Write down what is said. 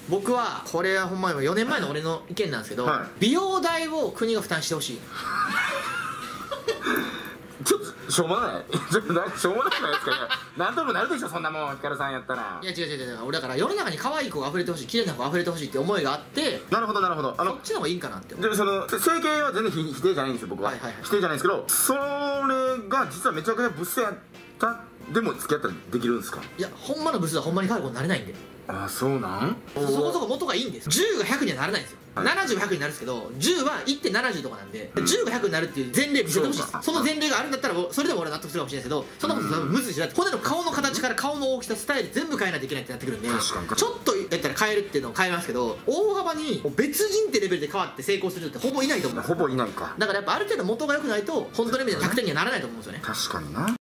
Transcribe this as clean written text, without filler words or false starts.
僕はこれはほんまに4年前の俺の意見なんですけど、 はい、 美容代を国が負担してほしい。 ちょっとしょうもないちょっとしょうもないじゃないですか。何ともなるでしょそんなもん、ヒカルさんやったら。 いや違う俺だから世の中に可愛い子が溢れてほしい、綺麗な子が溢れてほしいって思いがあって、 なるほどなるほど。 そっちの方がいいんかなって思う。 でその整形は全然否定じゃないんですよ僕は、否定じゃないんですけど、それが実はめちゃくちゃブスやったでも付き合ったらできるんですか？ いやほんまのブスはほんまに可愛い子になれないんで。 ああそうなん。 そこそこ元がいいんです。10が100にはならないんですよ、 はい、 70が100になるんですけど、10は 1.70 とかなんで、10が100になるっていう前例見せてほしいです。その前例があるんだったらそれでも俺は納得するかもしれないですけど、そんなこと多分むずいし、だって骨の顔の形から顔の大きさ、スタイル全部変えないといけないってなってくるんで、ちょっとやったら変えるっていうのを変えますけど、大幅に別人ってレベルで変わって成功する人ってほぼいないと思う。 ほぼいないか。 だからやっぱある程度元が良くないと本当の意味で100点にはならないと思うんですよね。 確かにな。